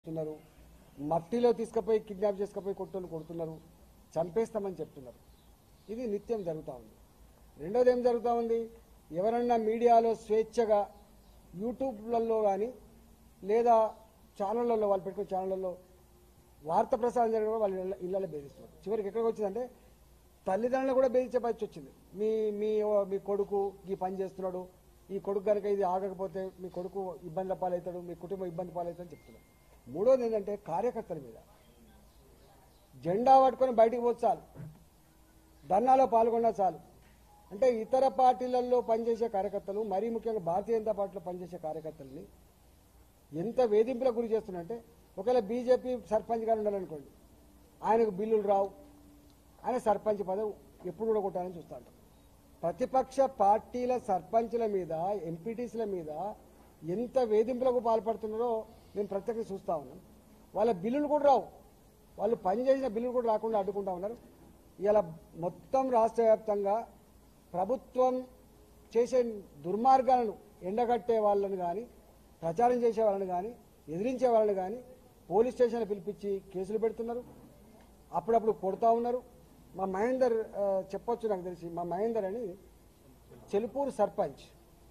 చెప్తున్నారు, మట్టిలో తీసుకుపోయి కిడ్నాప్ చేసుకుపోయి కొడుతున్నారు, చంపేస్తామని చెప్తున్నారు. ఇది నిత్యం జరుగుతూ ఉంది. రెండోది ఏం జరుగుతూ ఉంది, ఎవరన్నా మీడియాలో స్వేచ్ఛగా యూట్యూబ్లలో కానీ లేదా ఛానళ్ళల్లో వాళ్ళు పెట్టుకున్న ఛానళ్ళల్లో వార్త ప్రసారం జరగడం వాళ్ళు ఇళ్ళలో బెదిరిస్తున్నారు. చివరికి ఎక్కడికి వచ్చిందంటే తల్లిదండ్రులు కూడా బెదిరించే పరిస్థితి వచ్చింది. మీ మీ మీ కొడుకు ఈ పని చేస్తున్నాడు, ఈ కొడుకు కనుక ఇది ఆగకపోతే మీ కొడుకు ఇబ్బందుల పాలవుతాడు, మీ కుటుంబం ఇబ్బంది పాలవుతుందని చెప్తున్నారు. మూడోది ఏంటంటే కార్యకర్తల మీద జెండా పట్టుకొని బయటికి పోతే చాలు, ధర్నాలో పాల్గొన్నా చాలు. అంటే ఇతర పార్టీలలో పనిచేసే కార్యకర్తలు, మరీ ముఖ్యంగా భారతీయ జనతా పార్టీలో పనిచేసే కార్యకర్తలని ఎంత వేధింపులకు గురి చేస్తున్నారంటే, ఒకవేళ బీజేపీ సర్పంచ్ గారు ఉండాలనుకోండి, ఆయనకు బిల్లులు రావు, ఆయన సర్పంచ్ పదవి ఎప్పుడు కూడా కొట్టాలని చూస్తూ ఉంటాం. ప్రతిపక్ష పార్టీల సర్పంచ్ల మీద, ఎంపీటీసీల మీద ఎంత వేధింపులకు పాల్పడుతున్నారో మేము ప్రత్యక్షంగా చూస్తూ ఉన్నాం. వాళ్ళ బిల్లులు కూడా రావు, వాళ్ళు పనిచేసిన బిల్లులు కూడా రాకుండా అడ్డుకుంటా ఉన్నారు. ఇలా మొత్తం రాష్ట్ర వ్యాప్తంగా ప్రభుత్వం చేసే దుర్మార్గాలను ఎండగట్టే వాళ్ళని కానీ, ప్రచారం చేసే వాళ్ళని కానీ, ఎదిరించే వాళ్ళని కానీ పోలీస్ స్టేషన్లు పిలిపించి కేసులు పెడుతున్నారు, అప్పుడప్పుడు కొడుతూ ఉన్నారు. మా మహేందర్ చెప్పొచ్చు, నాకు తెలిసి మా మహేందర్ అని చెలుపూరు సర్పంచ్,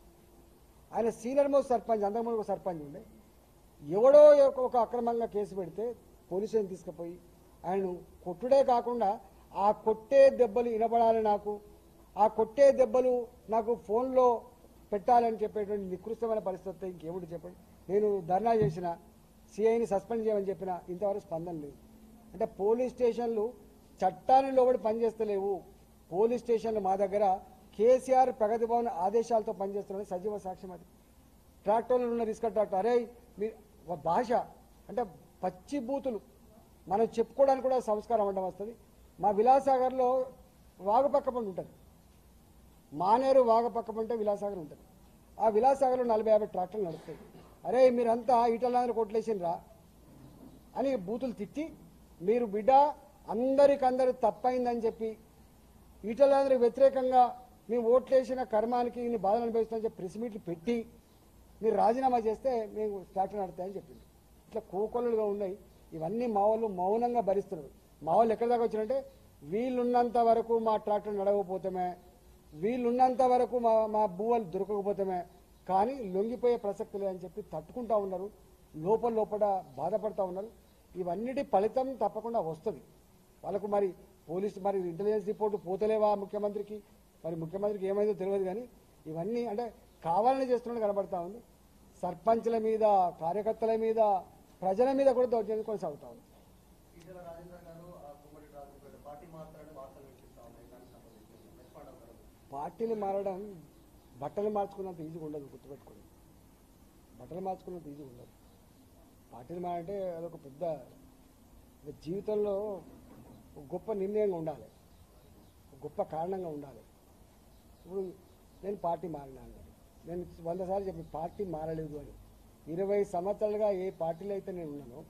ఆయన సీనియర్ మోస్ట్ సర్పంచ్, అంతకుముందు ఒక సర్పంచ్ ఉండే, ఎవడో ఒక అక్రమంగా కేసు పెడితే పోలీస్ స్టేషన్ తీసుకుపోయి ఆయనను కొట్టుడే కాకుండా ఆ కొట్టే దెబ్బలు వినబడాలి, ఆ కొట్టే దెబ్బలు నాకు ఫోన్లో పెట్టాలని చెప్పేటువంటి నికృష్టమైన పరిస్థితి ఇంకేమిటి చెప్పండి. నేను ధర్నా చేసిన, సిఐని సస్పెండ్ చేయమని చెప్పిన, ఇంతవరకు స్పందన లేదు. అంటే పోలీస్ స్టేషన్లు చట్టాన్ని లోబడి పనిచేస్తలేవు. పోలీస్ స్టేషన్లు మా దగ్గర కేసీఆర్ ప్రగతి భవన్ ఆదేశాలతో పనిచేస్తున్నారని సజీవ సాక్ష్యం. అది ట్రాక్టర్లు ఉన్న రిస్క్ ట్రాక్టర్, అరే మీ భాష అంటే పచ్చి బూతులు మనం చెప్పుకోవడానికి కూడా సంస్కారం ఉండడం వస్తుంది. మా విలాసాగర్లో వాగుపక్క పంట ఉంటుంది, మానేరు వాగపక్క పంట విలాసాగర్ ఉంటుంది. ఆ విలాసాగర్లో 40-50 ట్రాక్టర్లు నడుస్తాయి. అరే మీరంతా ఈటలందరూ కొట్లేసినరా అని బూతులు తిట్టి, మీరు బిడ్డ అందరికందరూ తప్పైందని చెప్పి ఈటలందరికి వ్యతిరేకంగా మేము ఓట్లేసిన కర్మానికి ఇన్ని బాధలు అనుభవిస్తామని చెప్పి ప్రెస్ మీట్లు పెట్టి మీరు రాజీనామా చేస్తే మేము ట్రాక్టర్ నడుస్తాయని చెప్పింది. ఇట్లా కోకొల్లుగా ఉన్నాయి. ఇవన్నీ మా వాళ్ళు మౌనంగా భరిస్తున్నారు. మా వాళ్ళు ఎక్కడి దాకా వచ్చినంటే, వీళ్ళున్నంత వరకు మా ట్రాక్టర్ నడవకపోతామే, వీళ్ళున్నంత వరకు మా భూవలు దొరకకపోతామే, కానీ లొంగిపోయే ప్రసక్తి లేదని చెప్పి తట్టుకుంటా ఉన్నారు, లోపల బాధపడతా ఉన్నారు. ఇవన్నిటి ఫలితం తప్పకుండా వస్తుంది వాళ్ళకు. మరి పోలీసు మరి ఇంటెలిజెన్స్ రిపోర్టు పోతలేవా ముఖ్యమంత్రికి, మరి ముఖ్యమంత్రికి ఏమైందో తెలియదు. కానీ ఇవన్నీ అంటే కావాలని చేస్తున్నట్టు కనబడతా ఉంది. సర్పంచ్ల మీద, కార్యకర్తల మీద, ప్రజల మీద కూడా దౌర్జన్యం కొనసాగుతా ఉంది. పార్టీలు మారడం బట్టలు మార్చుకున్నంత ఈజీగా ఉండదు, గుర్తుపెట్టుకోండి. బట్టలు మార్చుకున్నంత ఈజీగా ఉండదు. పార్టీలు మారంటే అదొక పెద్ద జీవితంలో గొప్ప నిర్ణయంగా ఉండాలి, గొప్ప కారణంగా ఉండాలి. ఇప్పుడు నేను పార్టీ మారినా అన్నాను, నేను 100 సార్లు చెప్పి పార్టీ మారలేదు అని. 20 సంవత్సరాలుగా ఏ పార్టీలో అయితే నేను ఉన్నానో,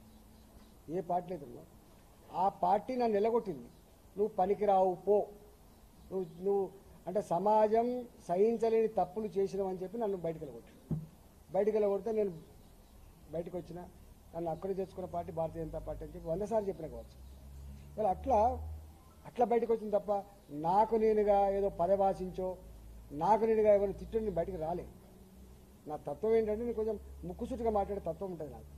ఆ పార్టీ నన్ను నిలగొట్టింది. నువ్వు పనికిరావు పో, నువ్వు అంటే సమాజం సహించలేని తప్పులు చేసినావని చెప్పి నన్ను బయటకు వెళ్ళగొడితే నేను బయటకు వచ్చిన, నన్ను అక్కడే తెచ్చుకున్న పార్టీ భారతీయ జనతా పార్టీ అని చెప్పి 100 సార్లు చెప్పిన కావచ్చు. వాళ్ళు అట్లా బయటకు వచ్చింది తప్ప నాకు నేనుగా ఏదో పదవాసించో, నాకు నేనుగా ఎవరు తిట్టని బయటకు రాలే. నా తత్వం ఏంటంటే నేను కొంచెం ముక్కుసూటిగా మాట్లాడే తత్వం ఉంటుంది నాకు.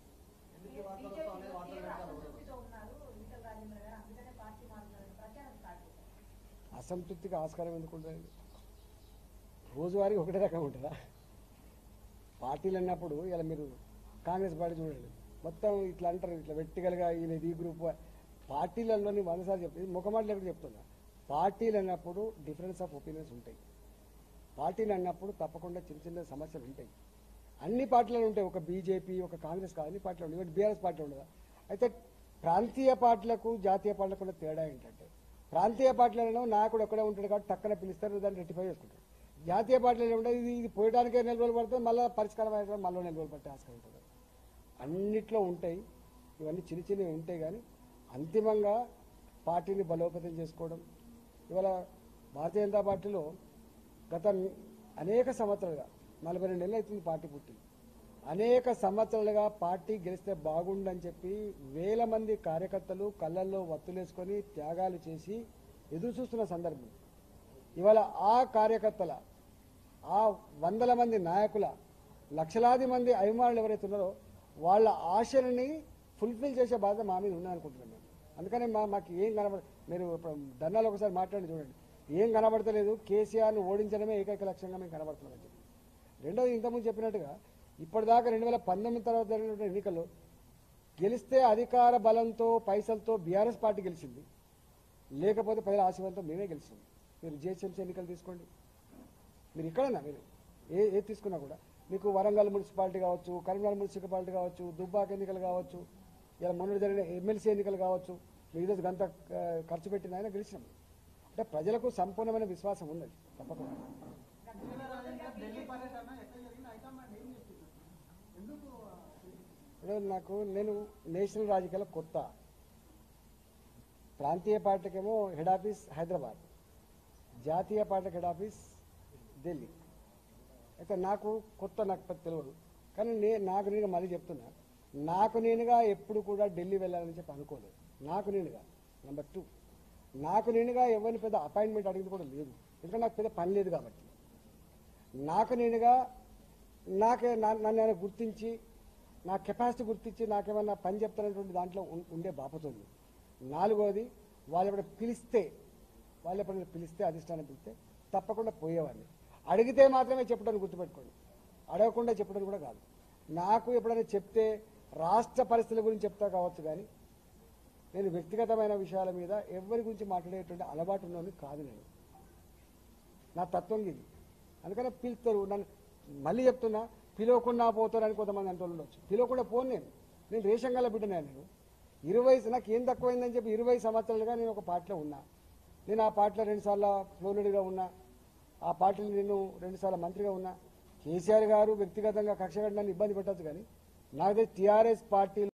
అసంతృప్తికి ఆస్కారం ఎందుకు ఉంటుంది? రోజువారీ ఒకటే రకంగా ఉంటుందా? పార్టీలు అన్నప్పుడు ఇలా మీరు కాంగ్రెస్ పార్టీ చూడండి, మొత్తం ఇట్లా అంటారు, ఇట్లా వెట్టికలుగా ఈయన ఈ గ్రూప్. పార్టీలలోని 100 సార్లు చెప్తుంది, ముఖమాటలు ఎక్కడ చెప్తున్నా, పార్టీలు అన్నప్పుడు డిఫరెన్స్ ఆఫ్ ఒపీనియన్స్ ఉంటాయి. పార్టీలు అన్నప్పుడు తప్పకుండా చిన్న సమస్యలు ఉంటాయి. అన్ని పార్టీలు ఉంటాయి, ఒక బీజేపీ ఒక కాంగ్రెస్ కాదు, అన్ని పార్టీలు ఉంటాయి. బీఆర్ఎస్ పార్టీ ఉండదా? అయితే ప్రాంతీయ పార్టీలకు జాతీయ పార్టీలకు కూడా తేడా ఏంటంటే, ప్రాంతీయ పార్టీలలో నాయకుడు ఎక్కడే ఉంటాడు కాబట్టి టక్కన పిలుస్తారు, దాన్ని రెక్టిఫై చేసుకుంటారు. జాతీయ పార్టీలు ఉంటాయి, ఇది పోయడానికే 4 రోజులు పడుతుంది, మళ్ళీ పరిష్కారం అయ్యే మళ్ళీ 4 రోజులు పట్టే ఆస్కారం ఉంటుంది. అన్నిట్లో ఉంటాయి, ఇవన్నీ చిన్నవి ఉంటాయి. కానీ అంతిమంగా పార్టీని బలోపేతం చేసుకోవడం. ఇవాళ భారతీయ జనతా పార్టీలో గత అనేక సంవత్సరాలుగా 42 నెలలు అవుతుంది పార్టీ పుట్టి. అనేక సంవత్సరాలుగా పార్టీ గెలిస్తే బాగుండని చెప్పి వేల మంది కార్యకర్తలు కళ్ళల్లో వత్తులేసుకొని త్యాగాలు చేసి ఎదురు చూస్తున్న సందర్భం. ఇవాళ ఆ కార్యకర్తల, ఆ వందల మంది నాయకుల, లక్షలాది మంది అభిమానులు ఎవరైతే ఉన్నారో వాళ్ళ ఆశలని ఫుల్ఫిల్ చేసే బాధ్యత మా మీద ఉందనుకుంటున్నాను నేను. అందుకని మాకు ఏం మీరు ధర్నాలు ఒకసారి మాట్లాడి చూడండి, ఏం కనబడతలేదు. కేసీఆర్ను ఓడించడమే ఏకైక లక్ష్యంగా మేము కనబడుతున్నామని చెప్పి. రెండోది, ఇంతకుముందు చెప్పినట్టుగా ఇప్పటిదాకా 2019 తర్వాత జరిగినటువంటి ఎన్నికల్లో గెలిస్తే అధికార బలంతో పైసలతో బీఆర్ఎస్ పార్టీ గెలిచింది, లేకపోతే ప్రజల ఆశీర్వాదంతో మేమే గెలిచాం. మీరు జిహెచ్ఎంసీ ఎన్నికలు తీసుకోండి, మీరు ఇక్కడన్నా మీరు ఏది తీసుకున్నా కూడా మీకు వరంగల్ మున్సిపాలిటీ కావచ్చు, కరీంనగర్ మున్సిపాలిటీ కావచ్చు, దుబ్బాక ఎన్నికలు కావచ్చు, ఇలా మొన్న జరిగిన ఎమ్మెల్సీ ఎన్నికలు కావచ్చు, మీరు గంత ఖర్చు పెట్టిన ఆయన గెలిచినాం. అంటే ప్రజలకు సంపూర్ణమైన విశ్వాసం ఉన్నది తప్పకుండా. నేను నేషనల్ రాజకీయాల్లో కొత్త. ప్రాంతీయ పార్టీకేమో హెడ్ ఆఫీస్ హైదరాబాద్, జాతీయ పార్టీకి హెడ్ ఆఫీస్ ఢిల్లీ. అయితే నాకు కొత్త, నాకు తెలియదు. కానీ నాకు నేనుగా మళ్ళీ చెప్తున్నా, నాకు నేనుగా ఎప్పుడు కూడా ఢిల్లీ వెళ్ళాలని చెప్పి అనుకోలేదు. నాకు నేనుగా. నెంబర్ 2, నాకు నేనుగా ఎవరిని పెద్ద అపాయింట్మెంట్ అడిగింది కూడా లేదు, ఎందుకంటే నాకు పెద్ద పని లేదు కాబట్టి. నాకు నేనుగా నన్ను ఆయన గుర్తించి, నా కెపాసిటీ గుర్తించి నాకేమన్నా పని చెప్తానటువంటి దాంట్లో ఉండే బాపతుంది. 4వది, వాళ్ళు ఎప్పుడైనా పిలిస్తే అధిష్టానం పిలిస్తే తప్పకుండా పోయేవాడిని. అడిగితే మాత్రమే చెప్పడానికి గుర్తుపెట్టుకోండి, అడగకుండా చెప్పడం కూడా కాదు. నాకు ఎప్పుడైనా చెప్తే రాష్ట్ర పరిస్థితుల గురించి చెప్తా కావచ్చు, కానీ నేను వ్యక్తిగతమైన విషయాల మీద ఎవరి గురించి మాట్లాడేటువంటి అలవాటు ఉన్నది కాదు. నేను నా తత్వం ఇది. అందుకనే పిలుస్తారు నన్ను. మళ్ళీ చెప్తున్నా, పిలవకుండా పోతారని కొంతమంది అంటూ ఉండొచ్చు. పిలవకుండా పోను. నేను రేషన్ గల బిడ్డనే. నేను 20, నాకు ఏం తక్కువైందని చెప్పి 20 సంవత్సరాలుగా నేను ఒక పార్టీలో ఉన్నా. నేను ఆ పార్టీలో 2 సార్లు ఫ్లోర్ లీడర్గా ఉన్నా, ఆ పార్టీలో నేను 2 సార్లు మంత్రిగా ఉన్నా. కేసీఆర్ గారు వ్యక్తిగతంగా కక్ష కట్టడాన్ని ఇబ్బంది పెట్టచ్చు, కానీ నాదే టీఆర్ఎస్ పార్టీ